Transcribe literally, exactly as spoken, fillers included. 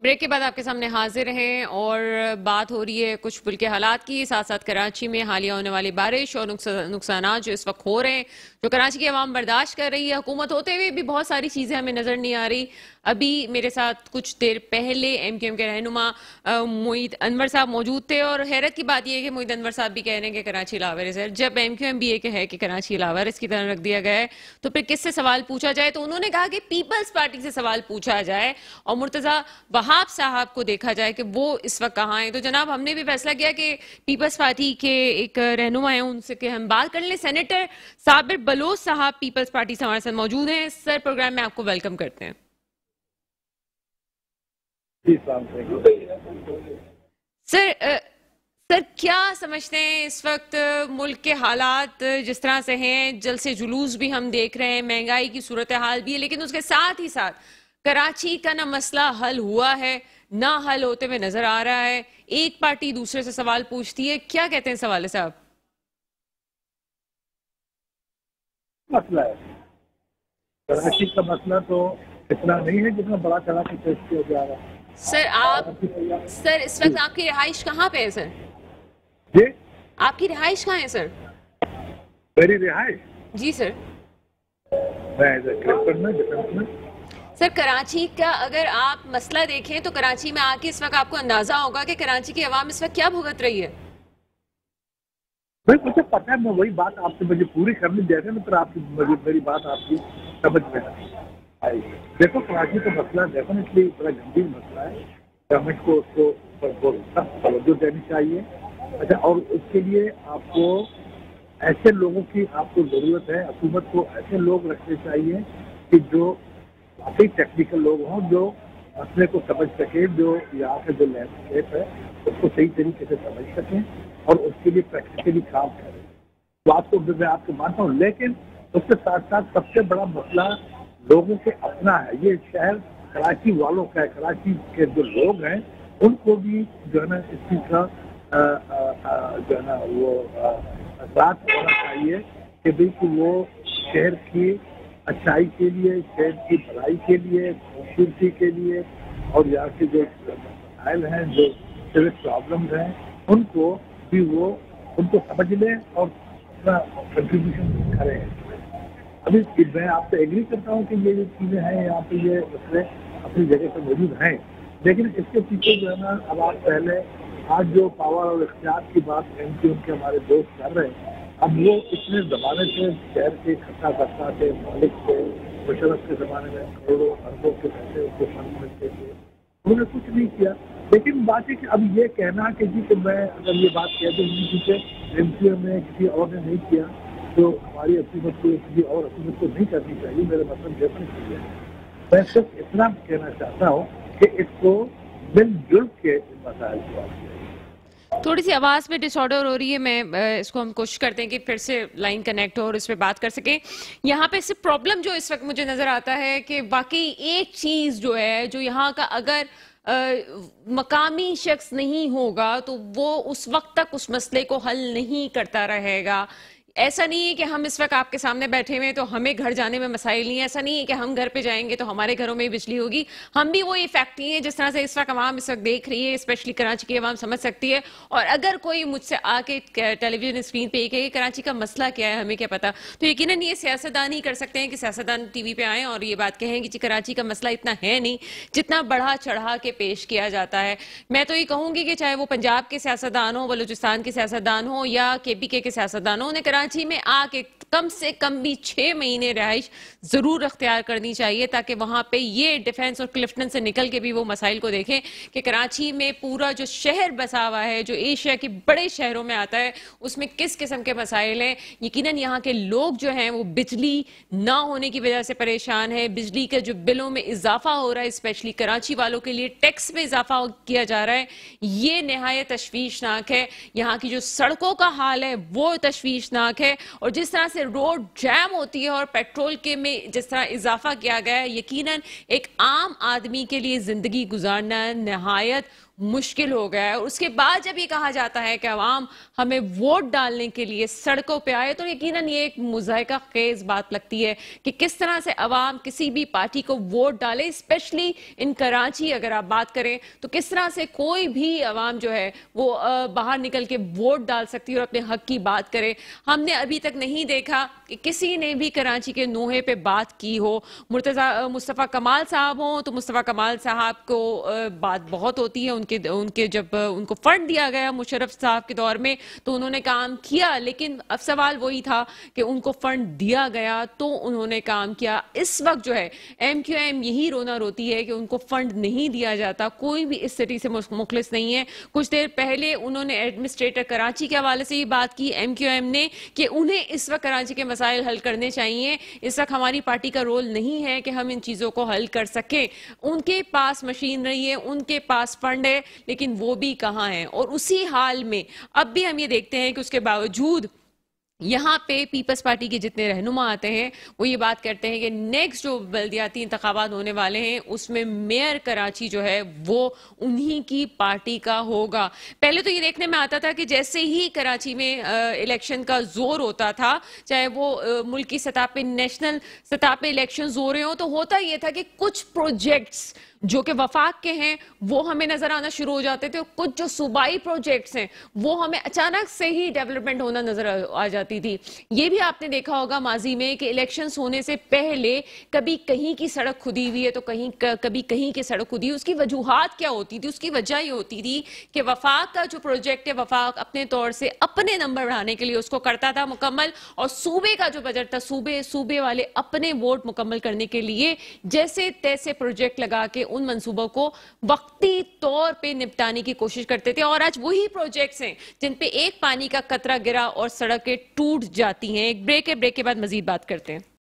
Break کے بعد آپ کے سامنے حاضر ہیں اور بات ہو رہی ہے کچھ ملک کے حالات کی، ساتھ ساتھ کراچی میں حالیہ ہونے والی بارش اور نقصانات جو اس وقت ہو رہے ہیں جو کراچی کی عوام برداشت کر رہی ہے، حکومت ہوتے ہوئے بھی بہت ساری چیزیں ہمیں نظر نہیں آ رہی۔ ابھی میرے ساتھ کچھ دیر پہلے ایم کیو ایم کے رہنما معید انور صاحب موجود تھے، اور حیرت کی بات یہ ہے کہ معید انور صاحب بھی کہہ رہے ہیں کہ کراچی لاوارث ہے۔ جب ایم کیو ایم بھی یہ کہ ہے کہ کراچی لاوارث کی طرح رکھ دیا گیا ہے تو پھر کس سے سوال پوچھا جائے؟ تو انہوں نے کہا کہ پیپلز پارٹی سے سوال پوچھا جائے اور مرتضیٰ وہاب صاحب کو دیکھا جائے کہ وہ اس وقت کہاں ہیں۔ تو جناب ہم نے بھی فیصلہ کیا کہ پیپلز پارٹی کے ایک رہنما ہیں، ان سے کہ ہم بات کر لیں۔ سینیٹر صابر بلوچ صاحب پیپلز پارٹی سے ہمارے ساتھ موجود ہیں۔ سر، پروگرام میں آپ کو ویلکم کرتے ہیں۔ سر سر کیا سمجھتے ہیں اس وقت ملک کے حالات جس طرح سے ہیں؟ جلد سے جلوس بھی ہم دیکھ رہے ہیں، مہنگائی کی صورتحال بھی ہے، لیکن اس کے ساتھ ہی ساتھ کراچی کا نہ مسئلہ حل ہوا ہے نہ حل ہوتے ہوئے نظر آ رہا ہے۔ ایک پارٹی دوسرے سے سوال پوچھتی ہے، کیا کہتے ہیں اس حوالے سے آپ؟ مسئلہ ہے کراچی کا مسئلہ تو اتنا نہیں ہے جتنا بڑا چلا کے پیش کیا جا رہا ہے۔ سر آپ سر اس وقت آپ کی رہائش کہاں پہ ہے؟ سر جی آپ کی رہائش کہاں ہے؟ سر میری رہائش جی سر میں سر کراچی کا اگر آپ مسئلہ دیکھیں تو کراچی میں آ کے اس وقت آپ کو اندازہ ہوگا کہ کراچی کی عوام اس وقت کیا بھگت رہی ہے۔ بھائی مجھے پتا ہے، میں وہی بات آپ سے مجھے پوری کرنی دے رہے ہیں، پھر آپ کی میری بات آپ کی سمجھ میں آئی۔ دیکھو کراچی کا مسئلہ ڈیفینیٹلی بڑا گمبھیر مسئلہ ہے، گورنمنٹ کو اس کو سخت توجہ دینی چاہیے۔ اچھا، اور اس کے لیے آپ کو ایسے لوگوں کی آپ کو ضرورت ہے، حکومت کو ایسے لوگ رکھنے چاہیے کہ جو کافی ٹیکنیکل لوگ ہوں، جو مسئلے کو سمجھ سکیں، جو یہاں کا جو لینڈسکیپ ہے اس کو صحیح طریقے سے سمجھ سکیں اور اس کے لیے پریکٹیکلی کام کریں۔ تو آپ کو میں آپ کو مانتا ہوں، لیکن اس کے ساتھ ساتھ سب سے بڑا مسئلہ لوگوں کے اپنا ہے۔ یہ شہر کراچی والوں کا ہے، کراچی کے جو لوگ ہیں ان کو بھی جو ہے نا اس چیز کا جو ہے نا وہ اثرات ہونا چاہیے کہ بھائی کہ وہ شہر کی اچھائی کے لیے، شہر کی بھلائی کے لیے، خوبصورتی کے لیے اور یہاں کے جو مسائل ہیں، جو سیویج پرابلمز ہیں، ان کو بھی وہ ان کو سمجھ لیں اور اپنا کنٹریبیوشن کریں۔ ابھی میں آپ سے ایگری کرتا ہوں کہ یہ جو چیزیں ہیں یہاں پہ یہ مسئلے اپنی جگہ پہ موجود ہیں، لیکن اس کے پیچھے جو ہے نا اب آپ پہلے آج جو پاور اور اختیار کی بات ایم کیو ایم کے ہمارے دوست کر رہے ہیں، اب وہ اتنے زمانے سے شہر کے کھٹا کرتا تھے، مالک تھے، مشرف کے زمانے میں کروڑوں اربوں کے پیسے ان کو فنڈ ملتے تھے، انہوں نے کچھ نہیں کیا۔ لیکن بات ہے کہ اب یہ کہنا کہ جی کہ میں اگر یہ بات کہہ دوں کیونکہ ایم کیو ایم نے کسی اور نے نہیں کیا تو ہماری حکومت کو کسی اور حکومت کو نہیں کرنی چاہیے، میرا مطلب ڈیفینیٹلی ہے۔ میں صرف اتنا کہنا چاہتا ہوں کہ اس کو مل جل کے ان مسائل کو حل کیا۔ تھوڑی سی آواز میں ڈس آرڈر ہو رہی ہے، میں اس کو ہم کوشش کرتے ہیں کہ پھر سے لائن کنیکٹ ہو اور اس پہ بات کر سکیں۔ یہاں پہ صرف پرابلم جو اس وقت مجھے نظر آتا ہے کہ واقعی ایک چیز جو ہے جو یہاں کا اگر مقامی شخص نہیں ہوگا تو وہ اس وقت تک اس مسئلے کو حل نہیں کرتا رہے گا۔ ایسا نہیں ہے کہ ہم اس وقت آپ کے سامنے بیٹھے ہوئے تو ہمیں گھر جانے میں مسائل نہیں ہے، ایسا نہیں ہے کہ ہم گھر پہ جائیں گے تو ہمارے گھروں میں بجلی ہوگی، ہم بھی وہی فیکٹری ہیں جس طرح سے اس وقت عوام اس وقت دیکھ رہی ہے، اسپیشلی کراچی کی عوام سمجھ سکتی ہے۔ اور اگر کوئی مجھ سے آ کے ٹیلی ویژن اسکرین پہ یہ کہ کراچی کا مسئلہ کیا ہے، ہمیں کیا پتا، تو یقیناً یہ سیاستدان ہی کر سکتے ہیں کہ سیاستدان ٹی وی پہ آئیں اور یہ بات کہیں کہ کراچی کا مسئلہ اتنا ہے نہیں جتنا بڑھا چڑھا کے پیش کیا جاتا ہے۔ میں تو یہ کہوں گی کہ چاہے وہ پنجاب کے سیاستدان ہوں، بلوچستان کے سیاستدان ہوں یا کے پی کے کے سیاستدان ہوں، انہیں کراچی میں آ کے کم سے کم بھی چھ مہینے رہائش ضرور اختیار کرنی چاہیے تاکہ وہاں پہ یہ ڈیفنس اور کلفٹن سے نکل کے بھی وہ مسائل کو دیکھیں کہ کراچی میں پورا جو شہر بسا ہوا ہے، جو ایشیا کے بڑے شہروں میں آتا ہے، اس میں کس قسم کے مسائل ہیں۔ یقیناً یہاں کے لوگ جو ہیں وہ بجلی نہ ہونے کی وجہ سے پریشان ہے، بجلی کے جو بلوں میں اضافہ ہو رہا ہے، اسپیشلی کراچی والوں کے لیے ٹیکس میں اضافہ کیا جا رہا ہے، یہ نہایت تشویشناک ہے۔ یہاں کی جو سڑکوں کا حال ہے وہ تشویشناک ہے، اور جس طرح سے روڈ جام ہوتی ہے اور پیٹرول کے میں جس طرح اضافہ کیا گیا ہے، یقیناً ایک عام آدمی کے لیے زندگی گزارنا نہایت मुश्किल हो गया है। और उसके बाद जब ये कहा जाता है कि अवाम हमें वोट डालने के लिए सड़कों पे आए, तो यकीनन ये एक मुज़ाहिका खेज बात लगती है कि किस तरह से अवाम किसी भी पार्टी को वोट डाले। स्पेशली इन कराची अगर आप बात करें तो किस तरह से कोई भी अवाम जो है वो बाहर निकल के वोट डाल सकती है और अपने हक की बात करे। हमने अभी तक नहीं देखा कि किसी ने भी कराची के नोहे पे बात की हो। मुर्तजा मुस्तफ़ा कमाल साहब हो तो मुस्तफ़ा कमाल साहब को बात बहुत होती है, उनके उनके जब उनको फंड दिया गया मुशर्रफ साहब के दौर में तो उन्होंने काम किया, लेकिन अब सवाल वही था कि उनको फंड दिया गया तो उन्होंने काम किया। इस वक्त जो है एम क्यू एम यही रोना रोती है कि उनको फंड नहीं दिया जाता, कोई भी इस सिटी से मुखलिस नहीं है। कुछ देर पहले उन्होंने एडमिनिस्ट्रेटर कराची के हवाले से ये बात की एम क्यू एम ने कि उन्हें इस वक्त कराची के मसाइल हल करने चाहिए। इस वक्त हमारी पार्टी का रोल नहीं है कि हम इन चीजों को हल कर सके। उनके पास मशीनरी है, उनके पास फंड है, लेकिन वो भी कहां है। और उसी हाल में अब भी हम ये देखते हैं कि उसके बावजूद यहाँ पे पीपल्स पार्टी के जितने रहनुमा आते हैं वो ये बात करते हैं कि नेक्स्ट जो बल्दियाती इंतखाबात होने वाले हैं उसमें मेयर कराची जो है वो उन्हीं की पार्टी का होगा। पहले तो ये देखने में आता था कि जैसे ही कराची में इलेक्शन का जोर होता था, चाहे वो मुल्क की सतह पे नेशनल सतह पे इलेक्शन हो रहे हो, तो होता ये था कि कुछ प्रोजेक्ट्स जो कि वफाक के हैं वो हमें नजर आना शुरू हो जाते थे, कुछ जो सूबाई प्रोजेक्ट्स हैं वो हमें अचानक से ही डेवलपमेंट होना नजर आ जाती थी। ये भी आपने देखा होगा माजी में कि इलेक्शंस होने से पहले कभी कहीं की सड़क खुदी हुई है तो कहीं कभी कहीं की सड़क खुदी। उसकी वजूहात क्या होती थी? उसकी वजह ये होती थी कि वफाक का जो प्रोजेक्ट है वफाक अपने तौर से अपने नंबर बढ़ाने के लिए उसको करता था मुकम्मल, और सूबे का जो बजट था सूबे सूबे वाले अपने वोट मुकम्मल करने के लिए जैसे तैसे प्रोजेक्ट लगा के उन मंसूबों को वक्ती तौर पे निपटाने की कोशिश करते थे। और आज वही प्रोजेक्ट्स हैं जिन पे एक पानी का कतरा गिरा और सड़कें टूट जाती हैं। एक ब्रेक है, ब्रेक के बाद मजीद बात करते हैं।